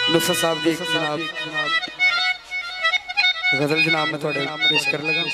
नुसरत साहब की जनाब गजल जनाब में थोड़े पेश कर लगा।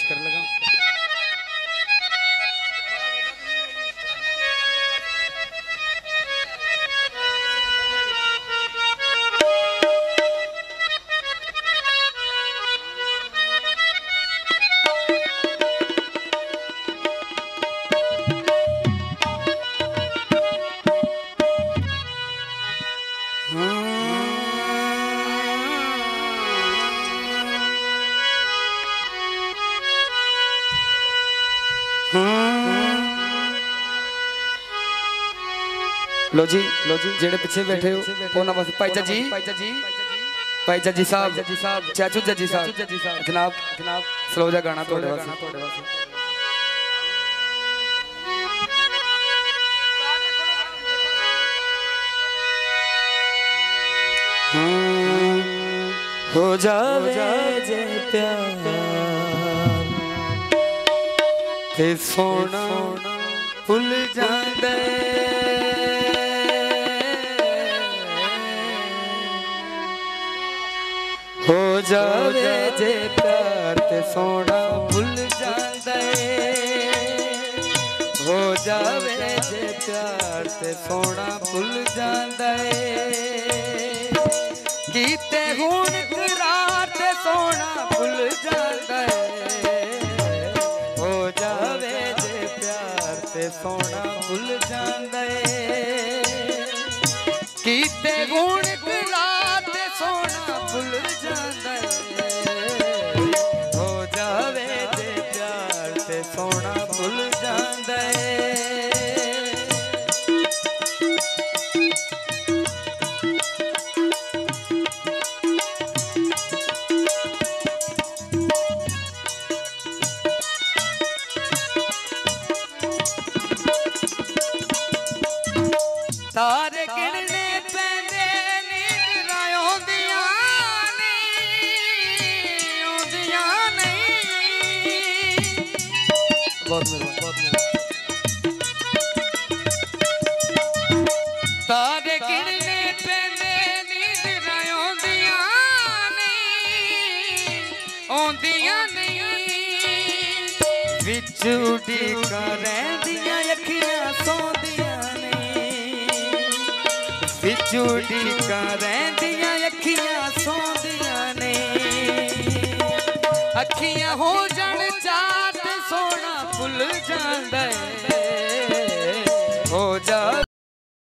लो जी जेड़े पीछे बैठे हो उन्होंने बस भाई जजी साहब चाचू जजी साहब जनाब सलोजा गाना थोड़े वास्ते। हो जावे जे प्यार ते सोना भुल जांदे हो जावे जे प्यार ते सोना भुल जांदे हो जावे जे प्यार ते सोना भुल जांदे कीते हुण करार ते सोना भुल जांदे हो जावे जे प्यार ते सोना भुल जांदे कीते हुण करार ते सोना भुल जांदे हो जावे जे प्यार ते सोना भुल जांदे। तारे गिनने पैंदे नींद आउंदियां नहीं बहुत तारे गिनने पैंदे नींद आउंदियां नहीं विच उड़ीकां रहिंदियां अखियां सौंदियां विचूड़ी का रहिंदियां अखियां सौंदियां ने अखियां हो जान चाट सोना भुल जांदा हो जा।